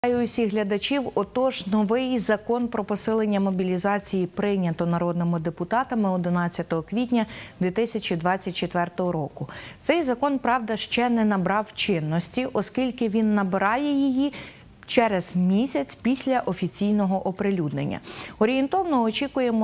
Вітаю усіх глядачів. Отож, новий закон про посилення мобілізації прийнято народними депутатами 11 квітня 2024 року. Цей закон, правда, ще не набрав чинності, оскільки він набирає її через місяць після офіційного оприлюднення. Орієнтовно очікуємо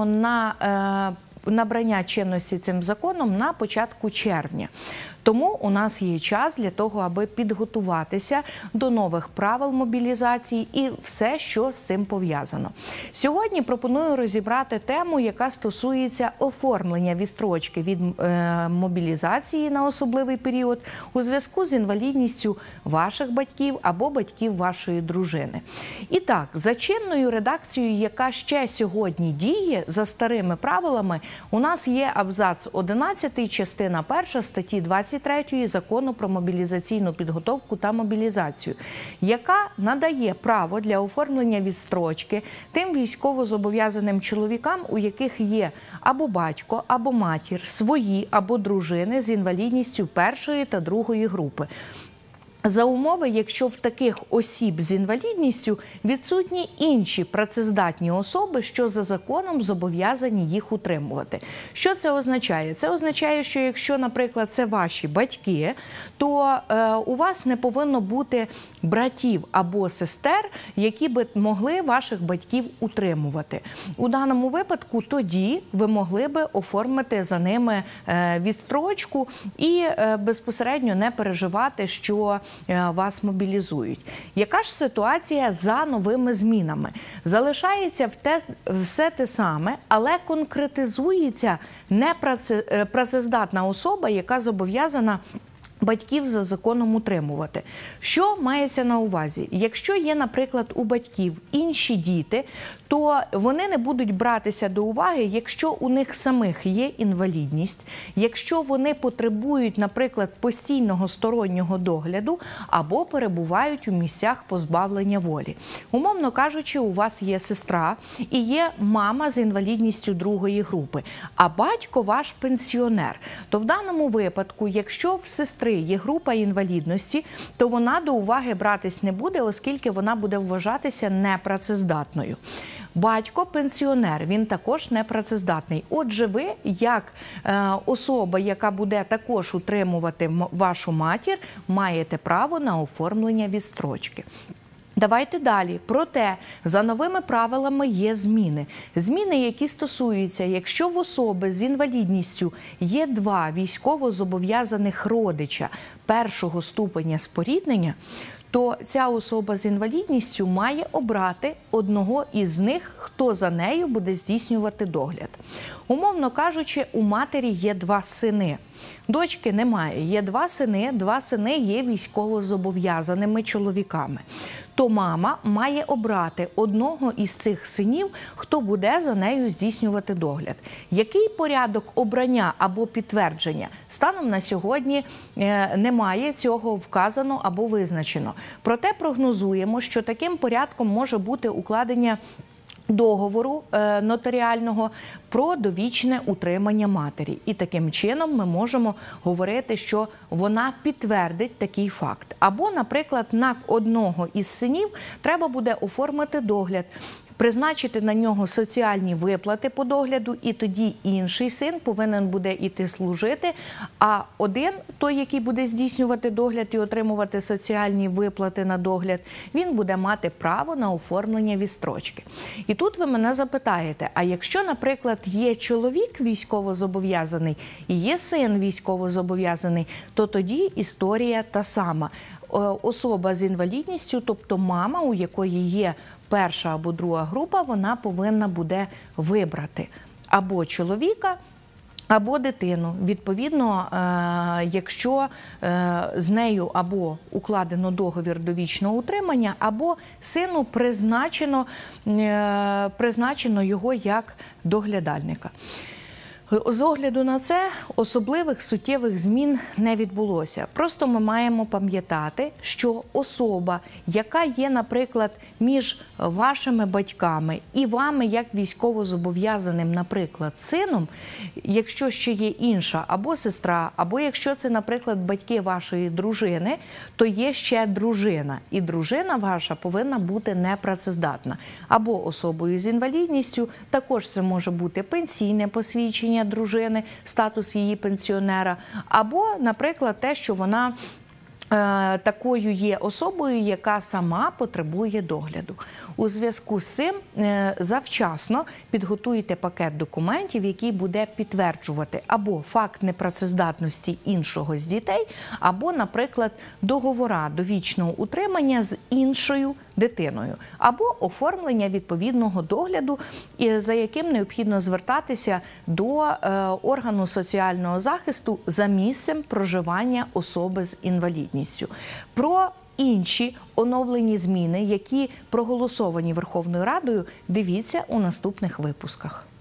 на набрання чинності цим законом на початку червня. Тому у нас є час для того, аби підготуватися до нових правил мобілізації і все, що з цим пов'язано. Сьогодні пропоную розібрати тему, яка стосується оформлення відстрочки від мобілізації на особливий період у зв'язку з інвалідністю ваших батьків або батьків вашої дружини. І так, за чинною редакцією, яка ще сьогодні діє, за старими правилами, у нас є абзац 11, частина 1 статті 23 Закону про мобілізаційну підготовку та мобілізацію, яка надає право для оформлення відстрочки тим військовозобов'язаним чоловікам, у яких є або батько, або матір, свої або дружини з інвалідністю першої та другої групи. За умови, якщо в таких осіб з інвалідністю відсутні інші працездатні особи, що за законом зобов'язані їх утримувати. Що це означає? Це означає, що якщо, наприклад, це ваші батьки, то у вас не повинно бути братів або сестер, які би могли ваших батьків утримувати. У даному випадку тоді ви могли би оформити за ними відстрочку і безпосередньо не переживати, що вас мобілізують. Яка ж ситуація за новими змінами? Залишається все те саме, але конкретизується непрацездатна особа, яка зобов'язана батьків за законом утримувати. Що мається на увазі? Якщо є, наприклад, у батьків інші діти, то вони не будуть братися до уваги, якщо у них самих є інвалідність, якщо вони потребують, наприклад, постійного стороннього догляду або перебувають у місцях позбавлення волі. Умовно кажучи, у вас є сестра і є мама з інвалідністю другої групи, а батько ваш пенсіонер. То в даному випадку, якщо в сестри є група інвалідності, то вона до уваги братись не буде, оскільки вона буде вважатися непрацездатною. Батько – пенсіонер, він також непрацездатний. Отже, ви, як особа, яка буде також утримувати вашу матір, маєте право на оформлення відстрочки. Давайте далі. Проте, за новими правилами є зміни. Зміни, які стосуються, якщо в особи з інвалідністю є два військовозобов'язаних родича першого ступеня споріднення, то ця особа з інвалідністю має обрати одного із них, хто за нею буде здійснювати догляд. Умовно кажучи, у матері є два сини. Дочки немає, є два сини є військовозобов'язаними чоловіками. То мама має обрати одного із цих синів, хто буде за нею здійснювати догляд. Який порядок обрання або підтвердження? Станом на сьогодні немає цього вказано або визначено. Проте прогнозуємо, що таким порядком може бути укладення договору нотаріального про довічне утримання матері. І таким чином ми можемо говорити, що вона підтвердить такий факт. Або, наприклад, на одного із синів треба буде оформити догляд, призначити на нього соціальні виплати по догляду, і тоді інший син повинен буде йти служити, а один, той, який буде здійснювати догляд і отримувати соціальні виплати на догляд, він буде мати право на оформлення відстрочки. І тут ви мене запитаєте, а якщо, наприклад, є чоловік військовозобов'язаний і є син військовозобов'язаний, то тоді історія та сама. Особа з інвалідністю, тобто мама, у якої є перша або друга група, вона повинна буде вибрати або чоловіка, або дитину. Відповідно, якщо з нею або укладено договір довічного утримання, або сину призначено його як доглядальника. З огляду на це особливих суттєвих змін не відбулося. Просто ми маємо пам'ятати, що особа, яка є, наприклад, між вашими батьками і вами, як військовозобов'язаним, наприклад, сином, якщо ще є інша або сестра, або якщо це, наприклад, батьки вашої дружини, то є ще дружина. І дружина ваша повинна бути непрацездатна. Або особою з інвалідністю, також це може бути пенсійне посвідчення дружини, статус її пенсіонера, або, наприклад, те, що вона такою є особою, яка сама потребує догляду. У зв'язку з цим завчасно підготуйте пакет документів, який буде підтверджувати або факт непрацездатності іншого з дітей, або, наприклад, договора довічного утримання з іншою дитиною, або оформлення відповідного догляду, за яким необхідно звертатися до органу соціального захисту за місцем проживання особи з інвалідністю. Про інші оновлені зміни, які проголосовані Верховною Радою, дивіться у наступних випусках.